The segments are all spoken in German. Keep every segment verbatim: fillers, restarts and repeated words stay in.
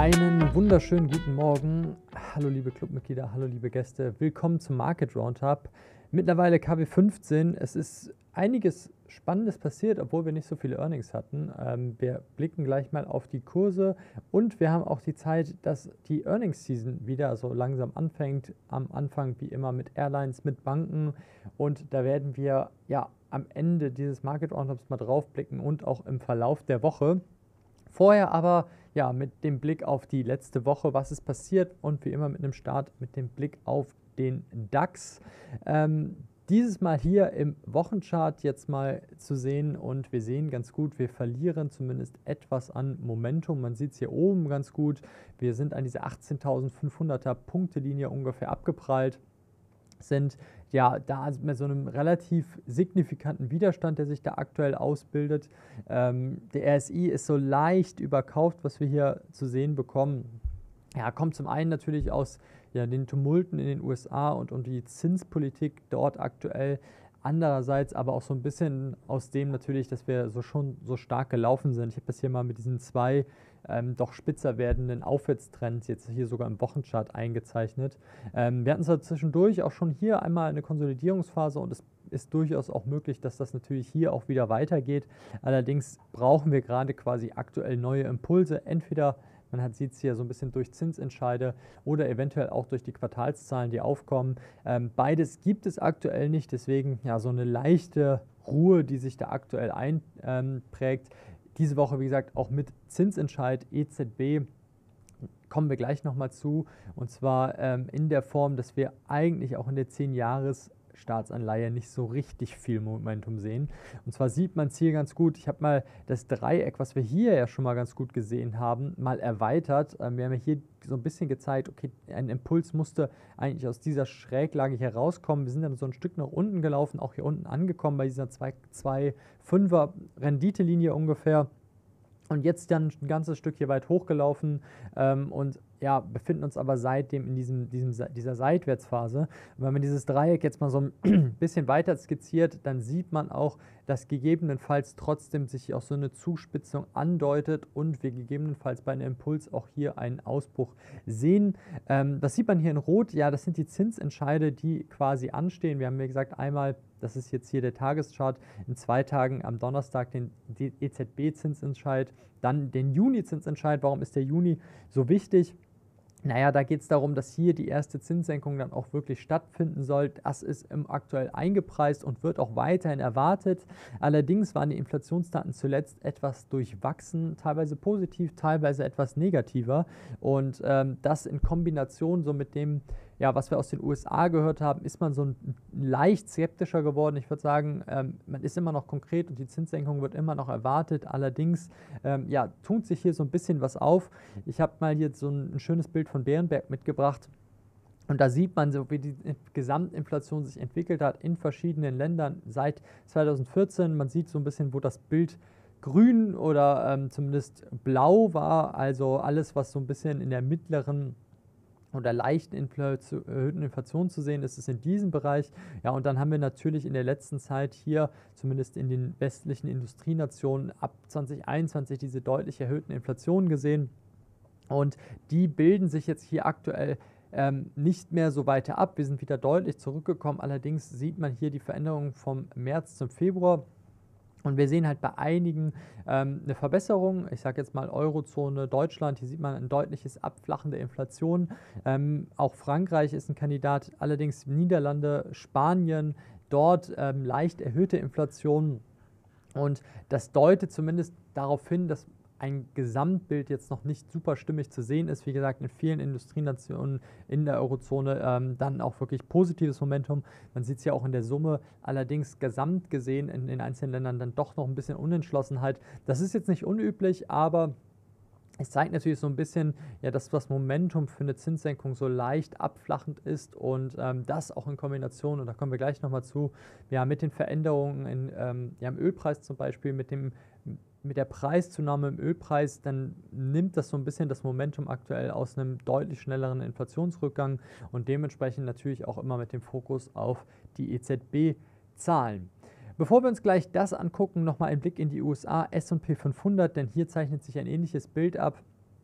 Einen wunderschönen guten Morgen. Hallo liebe Clubmitglieder, hallo liebe Gäste. Willkommen zum Market Roundup. Mittlerweile K W fünfzehn. Es ist einiges Spannendes passiert, obwohl wir nicht so viele Earnings hatten. Ähm, wir blicken gleich mal auf die Kurse und wir haben auch die Zeit, dass die Earnings Season wieder so langsam anfängt. Am Anfang wie immer mit Airlines, mit Banken, und da werden wir ja am Ende dieses Market Roundups mal drauf blicken und auch im Verlauf der Woche. Vorher aber ja mit dem Blick auf die letzte Woche, was ist passiert, und wie immer mit einem Start mit dem Blick auf den DAX. Ähm, dieses Mal hier im Wochenchart jetzt mal zu sehen, und wir sehen ganz gut, wir verlieren zumindest etwas an Momentum. Man sieht es hier oben ganz gut. Wir sind an diese achtzehntausendfünfhunderter Punktelinie ungefähr abgeprallt, sind ja da mit so einem relativ signifikanten Widerstand, der sich da aktuell ausbildet. Ähm, der R S I ist so leicht überkauft, was wir hier zu sehen bekommen. Ja, kommt zum einen natürlich aus ja, den Tumulten in den U S A und, und die Zinspolitik dort aktuell. Andererseits aber auch so ein bisschen aus dem natürlich, dass wir so schon so stark gelaufen sind. Ich habe das hier mal mit diesen zwei ähm, doch spitzer werdenden Aufwärtstrends jetzt hier sogar im Wochenchart eingezeichnet. Ähm, wir hatten zwar zwischendurch auch schon hier einmal eine Konsolidierungsphase, und es ist durchaus auch möglich, dass das natürlich hier auch wieder weitergeht. Allerdings brauchen wir gerade quasi aktuell neue Impulse, entweder man sieht es hier so ein bisschen durch Zinsentscheide oder eventuell auch durch die Quartalszahlen, die aufkommen. Ähm, beides gibt es aktuell nicht, deswegen ja so eine leichte Ruhe, die sich da aktuell einprägt. Diese Woche, wie gesagt, auch mit Zinsentscheid E Z B. Kommen wir gleich nochmal zu, und zwar ähm, in der Form, dass wir eigentlich auch in der zehn-Jahres- Staatsanleihe nicht so richtig viel Momentum sehen. Und zwar sieht man es hier ganz gut. Ich habe mal das Dreieck, was wir hier ja schon mal ganz gut gesehen haben, mal erweitert. Ähm, wir haben ja hier so ein bisschen gezeigt, okay, ein Impuls musste eigentlich aus dieser Schräglage hier rauskommen. Wir sind dann so ein Stück nach unten gelaufen, auch hier unten angekommen bei dieser zwei Komma fünfer Renditelinie ungefähr. Und jetzt dann ein ganzes Stück hier weit hochgelaufen ähm, und ja, befinden uns aber seitdem in diesem, diesem, dieser Seitwärtsphase. Und wenn man dieses Dreieck jetzt mal so ein bisschen weiter skizziert, dann sieht man auch, dass gegebenenfalls trotzdem sich auch so eine Zuspitzung andeutet und wir gegebenenfalls bei einem Impuls auch hier einen Ausbruch sehen. Ähm, das sieht man hier in Rot. Ja, das sind die Zinsentscheide, die quasi anstehen. Wir haben, wie gesagt, einmal, das ist jetzt hier der Tageschart, in zwei Tagen am Donnerstag den E Z B-Zinsentscheid, dann den Juni-Zinsentscheid. Warum ist der Juni so wichtig? Naja, da geht es darum, dass hier die erste Zinssenkung dann auch wirklich stattfinden soll. Das ist im aktuell eingepreist und wird auch weiterhin erwartet. Allerdings waren die Inflationsdaten zuletzt etwas durchwachsen, teilweise positiv, teilweise etwas negativer. Und ähm, das in Kombination so mit dem, ja, was wir aus den U S A gehört haben, ist man so ein, leicht skeptischer geworden. Ich würde sagen, ähm, man ist immer noch konkret und die Zinssenkung wird immer noch erwartet. Allerdings ähm, ja, tut sich hier so ein bisschen was auf. Ich habe mal hier so ein, ein schönes Bild von Bärenberg mitgebracht. Und da sieht man so, wie die Gesamtinflation sich entwickelt hat in verschiedenen Ländern seit zweitausendvierzehn. Man sieht so ein bisschen, wo das Bild grün oder ähm, zumindest blau war. Also alles, was so ein bisschen in der mittleren oder leichten Inflation, erhöhten Inflation zu sehen ist, ist in diesem Bereich. Ja, und dann haben wir natürlich in der letzten Zeit hier, zumindest in den westlichen Industrienationen, ab zwanzig einundzwanzig diese deutlich erhöhten Inflationen gesehen. Und die bilden sich jetzt hier aktuell ähm, nicht mehr so weiter ab. Wir sind wieder deutlich zurückgekommen. Allerdings sieht man hier die Veränderung vom März zum Februar. Und wir sehen halt bei einigen ähm, eine Verbesserung. Ich sage jetzt mal Eurozone, Deutschland, hier sieht man ein deutliches Abflachen der Inflation. Ähm, auch Frankreich ist ein Kandidat, allerdings Niederlande, Spanien, dort ähm, leicht erhöhte Inflation. Und das deutet zumindest darauf hin, dass ein Gesamtbild jetzt noch nicht super stimmig zu sehen ist. Wie gesagt, in vielen Industrienationen in der Eurozone ähm, dann auch wirklich positives Momentum. Man sieht es ja auch in der Summe, allerdings gesamt gesehen in den einzelnen Ländern dann doch noch ein bisschen Unentschlossenheit. Das ist jetzt nicht unüblich, aber es zeigt natürlich so ein bisschen, ja, dass das Momentum für eine Zinssenkung so leicht abflachend ist, und ähm, das auch in Kombination, und da kommen wir gleich nochmal zu, ja, mit den Veränderungen in, ähm, ja, im Ölpreis zum Beispiel, mit dem mit der Preiszunahme im Ölpreis, dann nimmt das so ein bisschen das Momentum aktuell aus einem deutlich schnelleren Inflationsrückgang, und dementsprechend natürlich auch immer mit dem Fokus auf die E Z B-Zahlen. Bevor wir uns gleich das angucken, nochmal ein Blick in die U S A, S und P fünfhundert, denn hier zeichnet sich ein ähnliches Bild ab.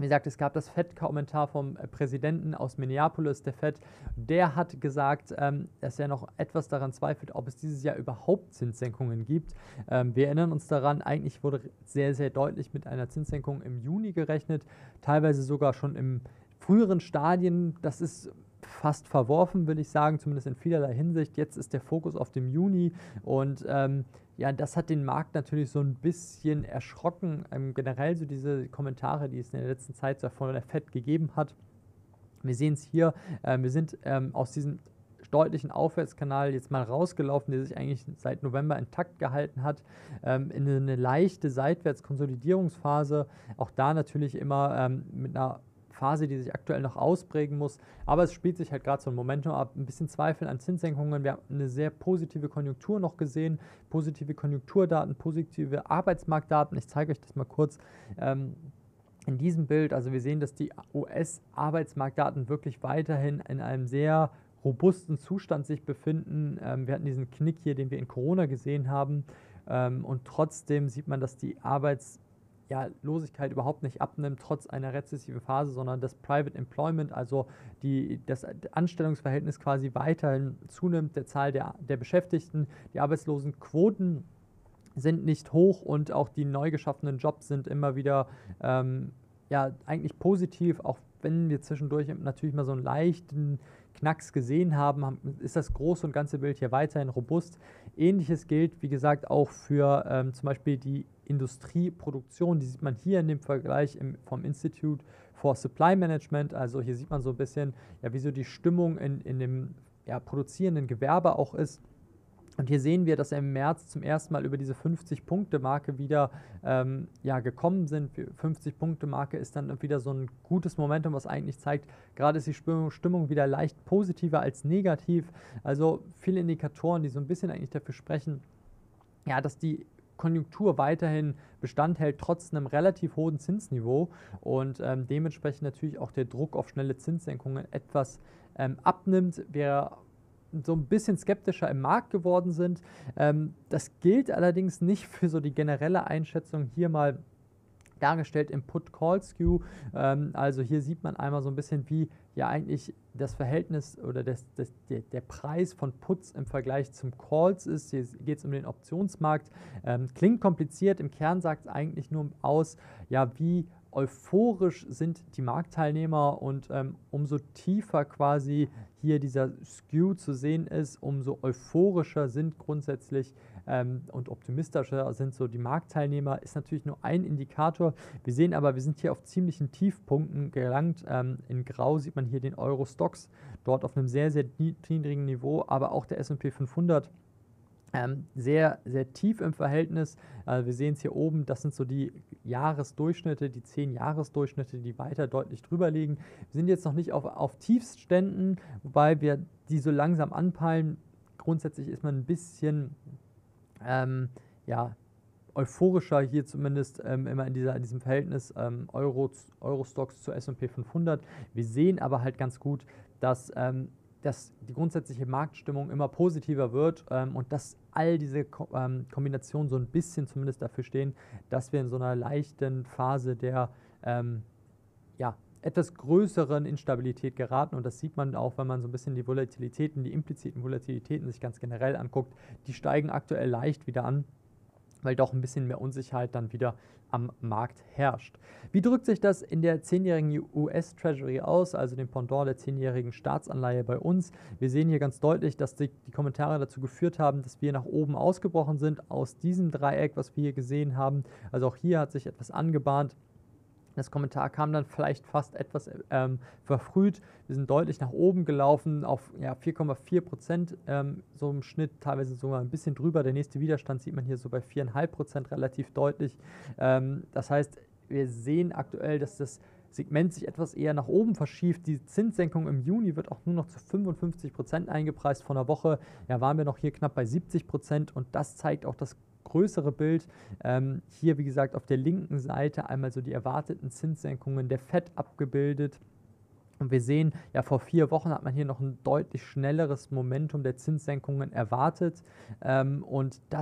Wie gesagt, es gab das Fed-Kommentar vom äh, Präsidenten aus Minneapolis, der Fed. Der hat gesagt, ähm, dass er noch etwas daran zweifelt, ob es dieses Jahr überhaupt Zinssenkungen gibt. Ähm, wir erinnern uns daran, eigentlich wurde sehr, sehr deutlich mit einer Zinssenkung im Juni gerechnet, teilweise sogar schon im früheren Stadien. Das ist fast verworfen, will ich sagen, zumindest in vielerlei Hinsicht. Jetzt ist der Fokus auf dem Juni und ähm, ja, das hat den Markt natürlich so ein bisschen erschrocken. Ähm, generell so diese Kommentare, die es in der letzten Zeit so von der Fed gegeben hat. Wir sehen es hier, äh, wir sind ähm, aus diesem deutlichen Aufwärtskanal jetzt mal rausgelaufen, der sich eigentlich seit November intakt gehalten hat, ähm, in eine leichte Seitwärtskonsolidierungsphase. Auch da natürlich immer ähm, mit einer Phase, die sich aktuell noch ausprägen muss, aber es spielt sich halt gerade so ein Momentum ab, ein bisschen Zweifel an Zinssenkungen. Wir haben eine sehr positive Konjunktur noch gesehen, positive Konjunkturdaten, positive Arbeitsmarktdaten. Ich zeige euch das mal kurz ähm, in diesem Bild. Also wir sehen, dass die U S-Arbeitsmarktdaten wirklich weiterhin in einem sehr robusten Zustand sich befinden. Ähm, wir hatten diesen Knick hier, den wir in Corona gesehen haben, ähm, und trotzdem sieht man, dass die Arbeits ja, Losigkeit überhaupt nicht abnimmt, trotz einer rezessiven Phase, sondern das Private Employment, also die, das Anstellungsverhältnis quasi weiterhin zunimmt, der Zahl der, der Beschäftigten. Die Arbeitslosenquoten sind nicht hoch und auch die neu geschaffenen Jobs sind immer wieder ähm, ja, eigentlich positiv, auch wenn wir zwischendurch natürlich mal so einen leichten Knacks gesehen haben, ist das große und ganze Bild hier weiterhin robust. Ähnliches gilt, wie gesagt, auch für ähm, zum Beispiel die Industrieproduktion. Die sieht man hier in dem Vergleich im, vom Institute for Supply Management. Also hier sieht man so ein bisschen, ja, wie so die Stimmung in, in dem ja, produzierenden Gewerbe auch ist. Und hier sehen wir, dass wir im März zum ersten Mal über diese fünfzig-Punkte-Marke wieder ähm, ja, gekommen sind. fünfzig-Punkte-Marke ist dann wieder so ein gutes Momentum, was eigentlich zeigt, gerade ist die Stimmung, Stimmung wieder leicht positiver als negativ. Also viele Indikatoren, die so ein bisschen eigentlich dafür sprechen, ja, dass die Konjunktur weiterhin Bestand hält, trotz einem relativ hohen Zinsniveau und ähm, dementsprechend natürlich auch der Druck auf schnelle Zinssenkungen etwas ähm, abnimmt. Wir so ein bisschen skeptischer im Markt geworden sind. Ähm, das gilt allerdings nicht für so die generelle Einschätzung hier mal dargestellt im Put-Call-Skew. Ähm, also hier sieht man einmal so ein bisschen, wie ja eigentlich das Verhältnis oder das, das, der, der Preis von Puts im Vergleich zum Calls ist. Hier geht es um den Optionsmarkt. Ähm, klingt kompliziert, im Kern sagt es eigentlich nur aus, ja, wie euphorisch sind die Marktteilnehmer und ähm, umso tiefer quasi hier dieser Skew zu sehen ist, umso euphorischer sind grundsätzlich ähm, und optimistischer sind so die Marktteilnehmer, ist natürlich nur ein Indikator. Wir sehen aber, wir sind hier auf ziemlichen Tiefpunkten gelangt. Ähm, in Grau sieht man hier den Euro-Stocks, dort auf einem sehr, sehr niedrigen Niveau, aber auch der S und P fünfhundert. Ähm, sehr, sehr tief im Verhältnis. Äh, wir sehen es hier oben, das sind so die Jahresdurchschnitte, die zehn Jahresdurchschnitte, die weiter deutlich drüber liegen. Wir sind jetzt noch nicht auf, auf Tiefstständen, wobei wir die so langsam anpeilen. Grundsätzlich ist man ein bisschen ähm, ja, euphorischer hier zumindest ähm, immer in, dieser, in diesem Verhältnis ähm, Euro, Euro-Stocks zu S und P fünfhundert. Wir sehen aber halt ganz gut, dass ähm, dass die grundsätzliche Marktstimmung immer positiver wird ähm, und dass all diese Ko ähm, Kombinationen so ein bisschen zumindest dafür stehen, dass wir in so einer leichten Phase der ähm, ja, etwas größeren Instabilität geraten. Und das sieht man auch, wenn man so ein bisschen die Volatilitäten, die impliziten Volatilitäten sich ganz generell anguckt. Die steigen aktuell leicht wieder an, weil doch ein bisschen mehr Unsicherheit dann wieder am Markt herrscht. Wie drückt sich das in der zehnjährigen U S-Treasury aus, also dem Pendant der zehnjährigen Staatsanleihe bei uns? Wir sehen hier ganz deutlich, dass die, die Kommentare dazu geführt haben, dass wir nach oben ausgebrochen sind aus diesem Dreieck, was wir hier gesehen haben. Also auch hier hat sich etwas angebahnt. Das Kommentar kam dann vielleicht fast etwas ähm, verfrüht. Wir sind deutlich nach oben gelaufen auf ja, vier Komma vier Prozent, ähm, so im Schnitt, teilweise sogar ein bisschen drüber. Der nächste Widerstand sieht man hier so bei vier Komma fünf Prozent relativ deutlich. Ähm, das heißt, wir sehen aktuell, dass das Segment sich etwas eher nach oben verschiebt. Die Zinssenkung im Juni wird auch nur noch zu fünfundfünfzig Prozent eingepreist. Vor einer Woche ja, waren wir noch hier knapp bei siebzig Prozent und das zeigt auch das größere Bild. Ähm, hier, wie gesagt, auf der linken Seite einmal so die erwarteten Zinssenkungen der Fed abgebildet. Und wir sehen, ja, vor vier Wochen hat man hier noch ein deutlich schnelleres Momentum der Zinssenkungen erwartet. Ähm, und das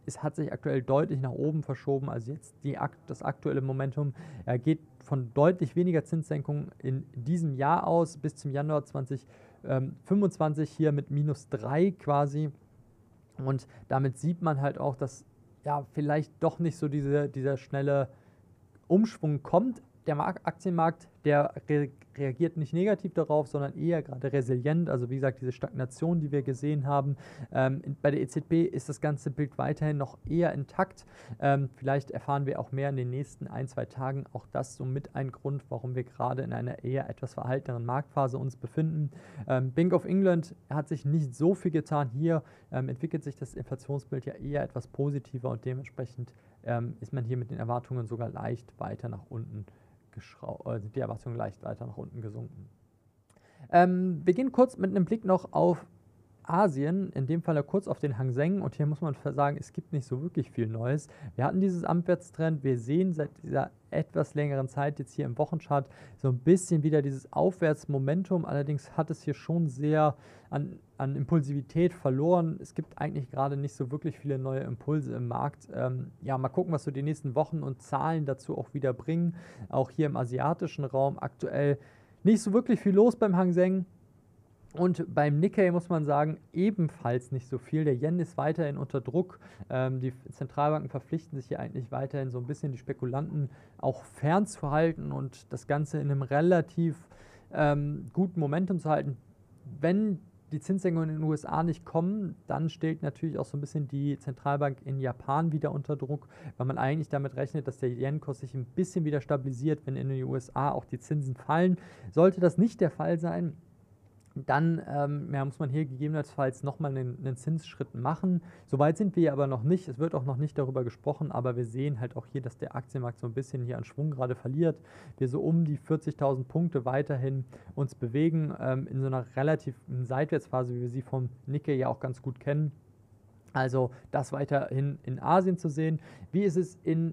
es hat sich aktuell deutlich nach oben verschoben. Also jetzt die, das aktuelle Momentum äh, geht von deutlich weniger Zinssenkungen in diesem Jahr aus bis zum Januar zwanzig fünfundzwanzig hier mit minus drei quasi. Und damit sieht man halt auch, dass ja vielleicht doch nicht so diese, dieser schnelle Umschwung kommt. Der Markt, Aktienmarkt, der re reagiert nicht negativ darauf, sondern eher gerade resilient. Also wie gesagt, diese Stagnation, die wir gesehen haben. Ähm, bei der E Z B ist das ganze Bild weiterhin noch eher intakt. Ähm, vielleicht erfahren wir auch mehr in den nächsten ein, zwei Tagen. Auch das somit ein Grund, warum wir gerade in einer eher etwas verhalteneren Marktphase uns befinden. Ähm, Bank of England hat sich nicht so viel getan. Hier ähm, entwickelt sich das Inflationsbild ja eher etwas positiver und dementsprechend ähm, ist man hier mit den Erwartungen sogar leicht weiter nach unten äh, sind die Erwartungen leicht weiter nach unten gesunken. Ähm, wir gehen kurz mit einem Blick noch auf Asien, in dem Fall kurz auf den Hang Seng, und hier muss man sagen, es gibt nicht so wirklich viel Neues. Wir hatten dieses Abwärtstrend, wir sehen seit dieser etwas längeren Zeit jetzt hier im Wochenchart so ein bisschen wieder dieses Aufwärtsmomentum, allerdings hat es hier schon sehr an, an Impulsivität verloren. Es gibt eigentlich gerade nicht so wirklich viele neue Impulse im Markt. Ähm, ja, mal gucken, was so die nächsten Wochen und Zahlen dazu auch wieder bringen. Auch hier im asiatischen Raum aktuell nicht so wirklich viel los beim Hang Seng. Und beim Nikkei muss man sagen, ebenfalls nicht so viel. Der Yen ist weiterhin unter Druck. Ähm, die Zentralbanken verpflichten sich hier eigentlich weiterhin so ein bisschen die Spekulanten auch fernzuhalten und das Ganze in einem relativ ähm, guten Momentum zu halten. Wenn die Zinssenkungen in den U S A nicht kommen, dann steht natürlich auch so ein bisschen die Zentralbank in Japan wieder unter Druck, weil man eigentlich damit rechnet, dass der Yen-Kurs sich ein bisschen wieder stabilisiert, wenn in den U S A auch die Zinsen fallen. Sollte das nicht der Fall sein, dann ähm, ja, muss man hier gegebenenfalls nochmal einen, einen Zinsschritt machen. Soweit sind wir aber noch nicht. Es wird auch noch nicht darüber gesprochen, aber wir sehen halt auch hier, dass der Aktienmarkt so ein bisschen hier an Schwung gerade verliert. Wir so um die vierzigtausend Punkte weiterhin uns bewegen, ähm, in so einer relativen Seitwärtsphase, wie wir sie vom Nikkei ja auch ganz gut kennen. Also das weiterhin in Asien zu sehen. Wie ist es in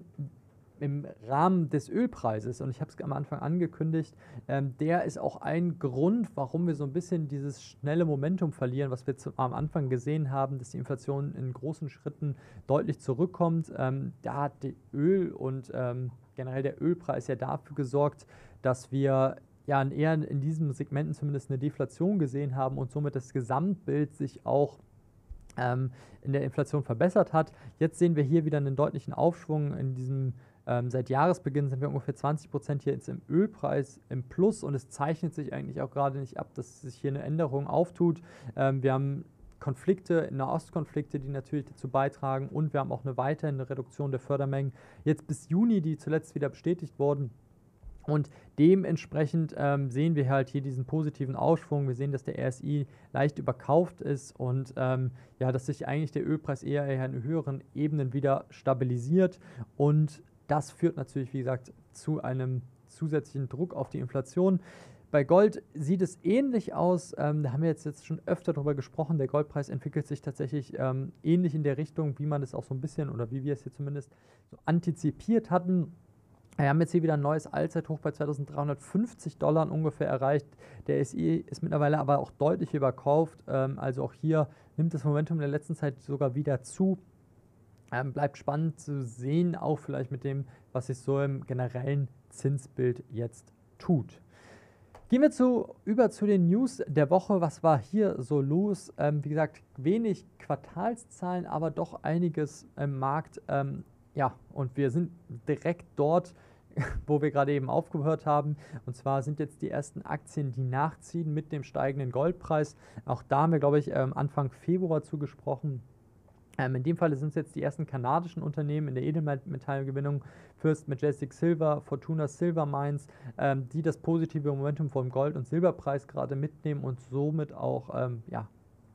im Rahmen des Ölpreises, und ich habe es am Anfang angekündigt, ähm, der ist auch ein Grund, warum wir so ein bisschen dieses schnelle Momentum verlieren, was wir zu, am Anfang gesehen haben, dass die Inflation in großen Schritten deutlich zurückkommt. Ähm, da hat die Öl und ähm, generell der Ölpreis ja dafür gesorgt, dass wir ja eher in diesen Segmenten zumindest eine Deflation gesehen haben und somit das Gesamtbild sich auch ähm, in der Inflation verbessert hat. Jetzt sehen wir hier wieder einen deutlichen Aufschwung in diesem Ähm, seit Jahresbeginn sind wir ungefähr zwanzig Prozent hier jetzt im Ölpreis im Plus, und es zeichnet sich eigentlich auch gerade nicht ab, dass sich hier eine Änderung auftut. Ähm, wir haben Konflikte, Nahostkonflikte, die natürlich dazu beitragen, und wir haben auch eine weiterhin Reduktion der Fördermengen jetzt bis Juni, die zuletzt wieder bestätigt wurden. Und dementsprechend ähm, sehen wir halt hier diesen positiven Aufschwung. Wir sehen, dass der R S I leicht überkauft ist und ähm, ja, dass sich eigentlich der Ölpreis eher in höheren Ebenen wieder stabilisiert, und das führt natürlich, wie gesagt, zu einem zusätzlichen Druck auf die Inflation. Bei Gold sieht es ähnlich aus, ähm, da haben wir jetzt, jetzt schon öfter darüber gesprochen, der Goldpreis entwickelt sich tatsächlich ähm, ähnlich in der Richtung, wie man es auch so ein bisschen, oder wie wir es hier zumindest so antizipiert hatten. Wir haben jetzt hier wieder ein neues Allzeithoch bei zweitausenddreihundertfünfzig Dollar ungefähr erreicht. Der R S I ist mittlerweile aber auch deutlich überkauft, ähm, also auch hier nimmt das Momentum in der letzten Zeit sogar wieder zu. Ähm, bleibt spannend zu sehen, auch vielleicht mit dem, was sich so im generellen Zinsbild jetzt tut. Gehen wir zu, über zu den News der Woche. Was war hier so los? Ähm, wie gesagt, wenig Quartalszahlen, aber doch einiges im Markt. Ähm, ja, und wir sind direkt dort, wo wir gerade eben aufgehört haben. Und zwar sind jetzt die ersten Aktien, die nachziehen mit dem steigenden Goldpreis. Auch da haben wir, glaube ich, ähm, Anfang Februar zugesprochen. Ähm, in dem Fall sind es jetzt die ersten kanadischen Unternehmen in der Edelmetallgewinnung, First Majestic Silver, Fortuna Silver Mines, ähm, die das positive Momentum vom Gold- und Silberpreis gerade mitnehmen und somit auch ähm, ja,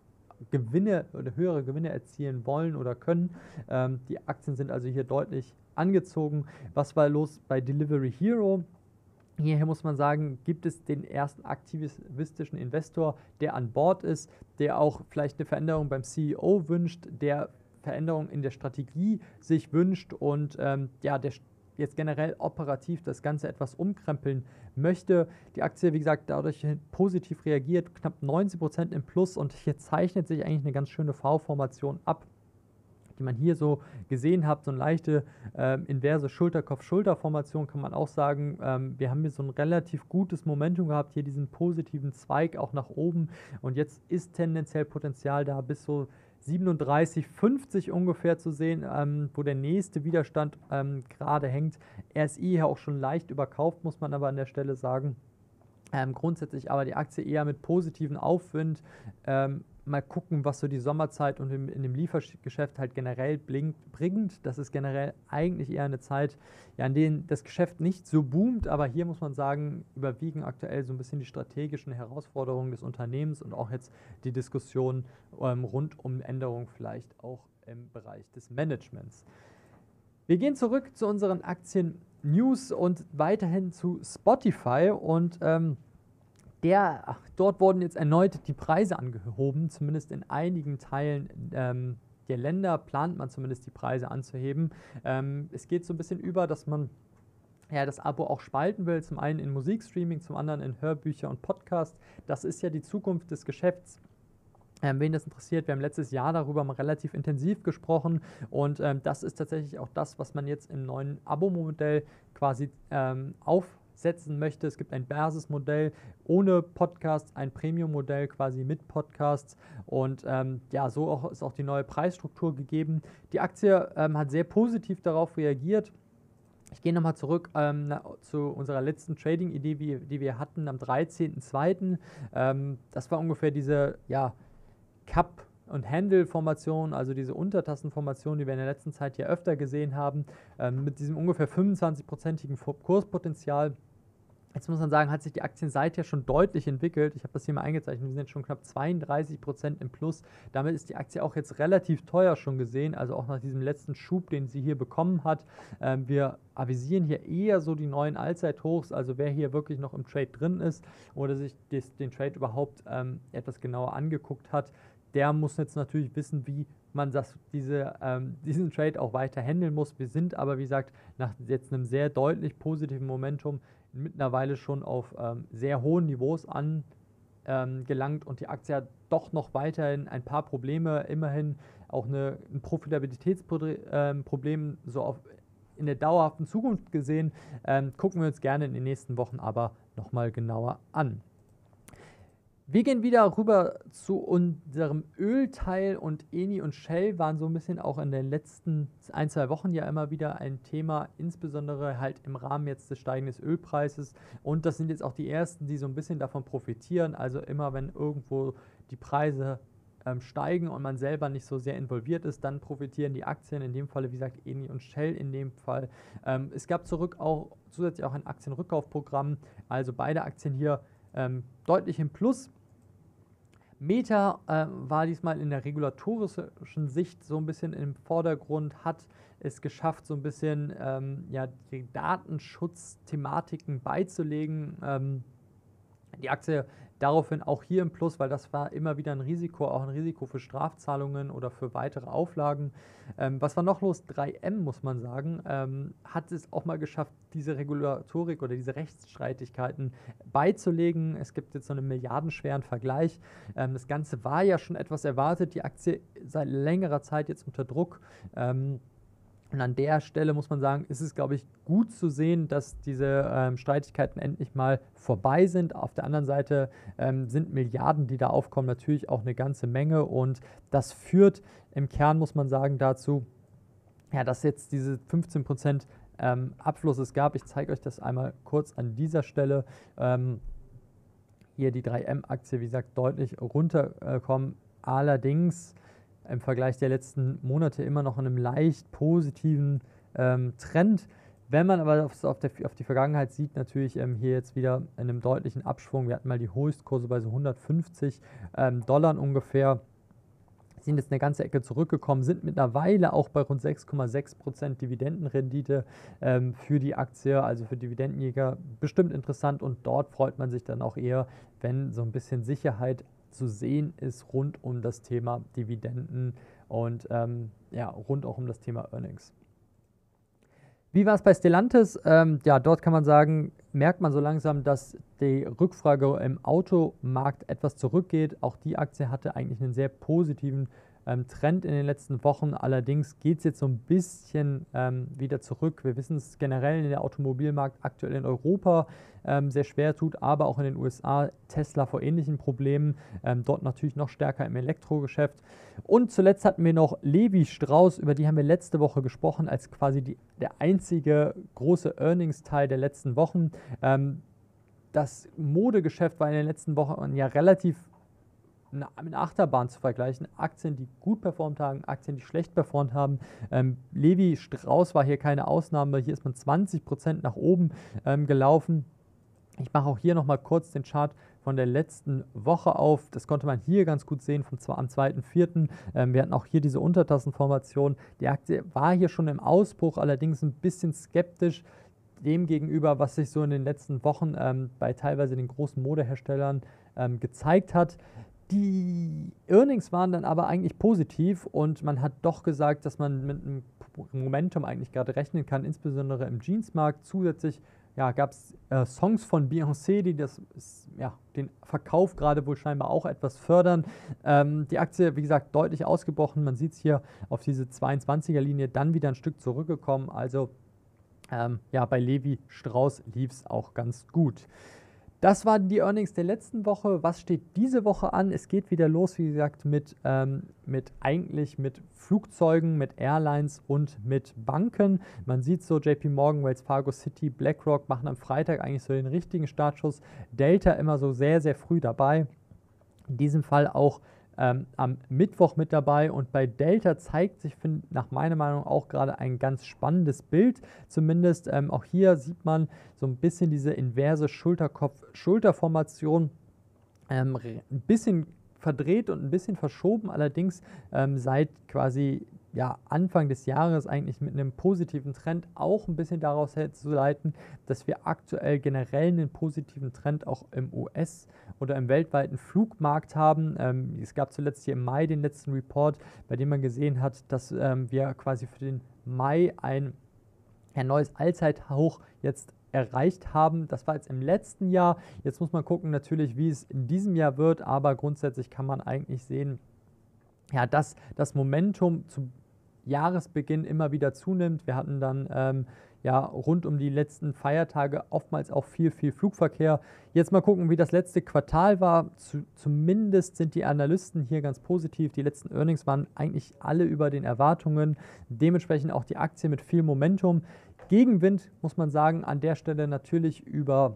Gewinne oder höhere Gewinne erzielen wollen oder können. Ähm, die Aktien sind also hier deutlich angezogen. Was war los bei Delivery Hero? Hier muss man sagen, gibt es den ersten aktivistischen Investor, der an Bord ist, der auch vielleicht eine Veränderung beim C E O wünscht, der Veränderung in der Strategie sich wünscht und ähm, ja, der jetzt generell operativ das Ganze etwas umkrempeln möchte. Die Aktie, wie gesagt, dadurch positiv reagiert, knapp neunzig Prozent im Plus, und hier zeichnet sich eigentlich eine ganz schöne V-Formation ab. die man hier so gesehen hat, so eine leichte ähm, inverse Schulter-Kopf-Schulter-Formation, kann man auch sagen. Ähm, wir haben hier so ein relativ gutes Momentum gehabt, hier diesen positiven Zweig auch nach oben, und jetzt ist tendenziell Potenzial da bis so siebenunddreißig fünfzig ungefähr zu sehen, ähm, wo der nächste Widerstand ähm, gerade hängt. R S I hier auch schon leicht überkauft, muss man aber an der Stelle sagen. Ähm, grundsätzlich aber die Aktie eher mit positiven Aufwind. Ähm, mal gucken, was so die Sommerzeit und im, in dem Liefergeschäft halt generell blinkt, bringt. Das ist generell eigentlich eher eine Zeit, ja, in der das Geschäft nicht so boomt, aber hier muss man sagen, überwiegen aktuell so ein bisschen die strategischen Herausforderungen des Unternehmens und auch jetzt die Diskussion ähm, rund um Änderungen vielleicht auch im Bereich des Managements. Wir gehen zurück zu unseren Aktien-News und weiterhin zu Spotify, und ähm, der, ach, dort wurden jetzt erneut die Preise angehoben, zumindest in einigen Teilen ähm, der Länder plant man zumindest die Preise anzuheben. Ähm, es geht so ein bisschen über, dass man ja, das Abo auch spalten will, zum einen in Musikstreaming, zum anderen in Hörbücher und Podcast. Das ist ja die Zukunft des Geschäfts. Ähm, wen das interessiert, wir haben letztes Jahr darüber mal relativ intensiv gesprochen, und ähm, das ist tatsächlich auch das, was man jetzt im neuen Abo-Modell quasi ähm, aufsetzen möchte. Es gibt ein Basismodell ohne Podcasts, ein Premium-Modell quasi mit Podcasts, und ähm, ja, so auch, ist auch die neue Preisstruktur gegeben. Die Aktie ähm, hat sehr positiv darauf reagiert. Ich gehe nochmal zurück ähm, na, zu unserer letzten Trading-Idee, die, die wir hatten am dreizehnten zweiten Ähm, das war ungefähr diese, ja, Cup- und Handle-Formation, also diese Untertassenformation, die wir in der letzten Zeit ja öfter gesehen haben, ähm, mit diesem ungefähr fünfundzwanzig-prozentigen Kurspotenzial. Jetzt muss man sagen, hat sich die Aktien seither schon deutlich entwickelt. Ich habe das hier mal eingezeichnet, wir sind jetzt schon knapp zweiunddreißig Prozent im Plus. Damit ist die Aktie auch jetzt relativ teuer schon gesehen, also auch nach diesem letzten Schub, den sie hier bekommen hat. Ähm, wir avisieren hier eher so die neuen Allzeithochs, also wer hier wirklich noch im Trade drin ist oder sich des, den Trade überhaupt ähm, etwas genauer angeguckt hat, der muss jetzt natürlich wissen, wie man das, diese, ähm, diesen Trade auch weiter handeln muss. Wir sind aber, wie gesagt, nach jetzt einem sehr deutlich positiven Momentum mittlerweile schon auf ähm, sehr hohen Niveaus angelangt, ähm, und die Aktie hat doch noch weiterhin ein paar Probleme, immerhin auch eine, ein Profitabilitätsproblem ähm, so auf, in der dauerhaften Zukunft gesehen. Ähm, gucken wir uns gerne in den nächsten Wochen aber nochmal genauer an. Wir gehen wieder rüber zu unserem Ölteil, und Eni und Shell waren so ein bisschen auch in den letzten ein, zwei Wochen ja immer wieder ein Thema, insbesondere halt im Rahmen jetzt des steigenden Ölpreises, und das sind jetzt auch die ersten, die so ein bisschen davon profitieren. Also immer wenn irgendwo die Preise ähm, steigen und man selber nicht so sehr involviert ist, dann profitieren die Aktien, in dem Fall wie gesagt Eni und Shell in dem Fall. Ähm, es gab zurück auch zusätzlich auch ein Aktienrückkaufprogramm, also beide Aktien hier ähm, deutlich im Plus. Meta äh, war diesmal in der regulatorischen Sicht so ein bisschen im Vordergrund, hat es geschafft, so ein bisschen ähm, ja, die Datenschutzthematiken beizulegen. Ähm, die Aktie daraufhin auch hier im Plus, weil das war immer wieder ein Risiko, auch ein Risiko für Strafzahlungen oder für weitere Auflagen. Ähm, was war noch los? drei M, muss man sagen, ähm, hat es auch mal geschafft, diese Regulatorik oder diese Rechtsstreitigkeiten beizulegen. Es gibt jetzt so einen milliardenschweren Vergleich. Ähm, das Ganze war ja schon etwas erwartet. Die Aktie seit längerer Zeit jetzt unter Druck. Ähm, Und an der Stelle muss man sagen, ist es, glaube ich, gut zu sehen, dass diese ähm, Streitigkeiten endlich mal vorbei sind. Auf der anderen Seite ähm, sind Milliarden, die da aufkommen, natürlich auch eine ganze Menge. Und das führt im Kern, muss man sagen, dazu, ja, dass jetzt diese fünfzehn Prozent ähm, Abflusses gab. Ich zeige euch das einmal kurz an dieser Stelle. Ähm, hier die drei M-Aktie, wie gesagt, deutlich runterkommen. Allerdings im Vergleich der letzten Monate immer noch in einem leicht positiven ähm, Trend. Wenn man aber auf, auf, der, auf die Vergangenheit sieht, natürlich ähm, hier jetzt wieder in einem deutlichen Abschwung. Wir hatten mal die Höchstkurse bei so hundertfünfzig ähm, Dollar ungefähr. Sind jetzt eine ganze Ecke zurückgekommen, sind mittlerweile auch bei rund sechs Komma sechs Prozent Dividendenrendite ähm, für die Aktie, also für Dividendenjäger, bestimmt interessant, und dort freut man sich dann auch eher, wenn so ein bisschen Sicherheit zu sehen ist rund um das Thema Dividenden und ähm, ja, rund auch um das Thema Earnings. Wie war es bei Stellantis? Ähm, ja, dort kann man sagen, merkt man so langsam, dass die Rückfrage im Automarkt etwas zurückgeht. Auch die Aktie hatte eigentlich einen sehr positiven ähm, Trend in den letzten Wochen. Allerdings geht es jetzt so ein bisschen ähm, wieder zurück. Wir wissen es generell in der Automobilmarkt aktuell in Europa ähm, sehr schwer tut, aber auch in den U S A Tesla vor ähnlichen Problemen, ähm, dort natürlich noch stärker im Elektrogeschäft. Und zuletzt hatten wir noch Levi Strauss, über die haben wir letzte Woche gesprochen, als quasi die, der einzige große Earnings-Teil der letzten Wochen. Ähm, das Modegeschäft war in den letzten Wochen ja relativ mit einer Achterbahn zu vergleichen. Aktien, die gut performt haben, Aktien, die schlecht performt haben. Ähm, Levi Strauss war hier keine Ausnahme. Hier ist man zwanzig Prozent nach oben ähm, gelaufen. Ich mache auch hier nochmal kurz den Chart von der letzten Woche auf. Das konnte man hier ganz gut sehen vom, am zweiten vierten Ähm, wir hatten auch hier diese Untertassenformation. Die Aktie war hier schon im Ausbruch, allerdings ein bisschen skeptisch dem gegenüber, was sich so in den letzten Wochen ähm, bei teilweise den großen Modeherstellern ähm, gezeigt hat. Die Earnings waren dann aber eigentlich positiv und man hat doch gesagt, dass man mit einem Momentum eigentlich gerade rechnen kann, insbesondere im Jeansmarkt. Zusätzlich ja, gab es äh, Songs von Beyoncé, die das, ja, den Verkauf gerade wohl scheinbar auch etwas fördern. Ähm, die Aktie, wie gesagt, deutlich ausgebrochen. Man sieht es hier auf diese zweiundzwanziger-Linie dann wieder ein Stück zurückgekommen. Also ähm, ja, bei Levi Strauss lief es auch ganz gut. Das waren die Earnings der letzten Woche. Was steht diese Woche an? Es geht wieder los, wie gesagt, mit, ähm, mit eigentlich mit Flugzeugen, mit Airlines und mit Banken. Man sieht so, J P Morgan, Wells Fargo, Citi, BlackRock machen am Freitag eigentlich so den richtigen Startschuss. Delta immer so sehr, sehr früh dabei. In diesem Fall auch Ähm, am Mittwoch mit dabei und bei Delta zeigt sich find, nach meiner Meinung auch gerade ein ganz spannendes Bild. Zumindest ähm, auch hier sieht man so ein bisschen diese inverse Schulterkopf-Schulterformation, ähm, ein bisschen verdreht und ein bisschen verschoben, allerdings ähm, seit quasi ja, Anfang des Jahres eigentlich mit einem positiven Trend, auch ein bisschen daraus zu leiten, dass wir aktuell generell einen positiven Trend auch im U S- oder im weltweiten Flugmarkt haben. Ähm, es gab zuletzt hier im Mai den letzten Report, bei dem man gesehen hat, dass ähm, wir quasi für den Mai ein, ein neues Allzeithoch jetzt erreicht haben. Das war jetzt im letzten Jahr. Jetzt muss man gucken natürlich, wie es in diesem Jahr wird, aber grundsätzlich kann man eigentlich sehen, ja, dass das Momentum zu Jahresbeginn immer wieder zunimmt. Wir hatten dann ähm, ja rund um die letzten Feiertage oftmals auch viel, viel Flugverkehr. Jetzt mal gucken, wie das letzte Quartal war. Zu, zumindest sind die Analysten hier ganz positiv. Die letzten Earnings waren eigentlich alle über den Erwartungen. Dementsprechend auch die Aktie mit viel Momentum. Gegenwind, muss man sagen, an der Stelle natürlich über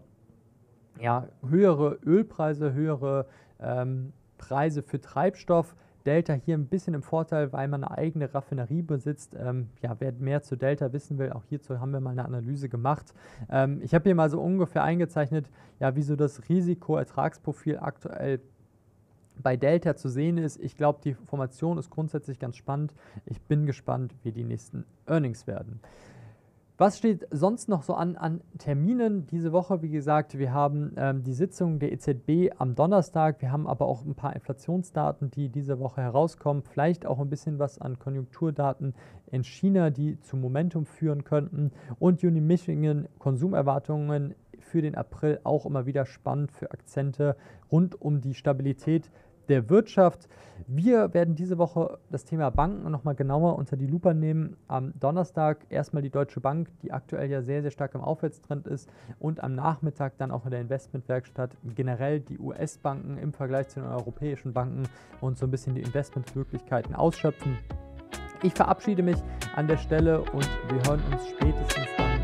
ja, höhere Ölpreise, höhere ähm, Preise für Treibstoff. Delta hier ein bisschen im Vorteil, weil man eine eigene Raffinerie besitzt. Ähm, ja, wer mehr zu Delta wissen will, auch hierzu haben wir mal eine Analyse gemacht. Ähm, ich habe hier mal so ungefähr eingezeichnet, ja, wie so das Risiko-Ertragsprofil aktuell bei Delta zu sehen ist. Ich glaube, die Formation ist grundsätzlich ganz spannend. Ich bin gespannt, wie die nächsten Earnings werden. Was steht sonst noch so an, an Terminen diese Woche? Wie gesagt, wir haben ähm, die Sitzung der E Z B am Donnerstag. Wir haben aber auch ein paar Inflationsdaten, die diese Woche herauskommen. Vielleicht auch ein bisschen was an Konjunkturdaten in China, die zu Momentum führen könnten. Und Uni Michigan Konsumerwartungen für den April auch immer wieder spannend für Akzente rund um die Stabilität der Wirtschaft. Wir werden diese Woche das Thema Banken nochmal genauer unter die Lupe nehmen. Am Donnerstag erstmal die Deutsche Bank, die aktuell ja sehr, sehr stark im Aufwärtstrend ist, und am Nachmittag dann auch in der Investmentwerkstatt generell die U S-Banken im Vergleich zu den europäischen Banken und so ein bisschen die Investmentmöglichkeiten ausschöpfen. Ich verabschiede mich an der Stelle und wir hören uns spätestens dann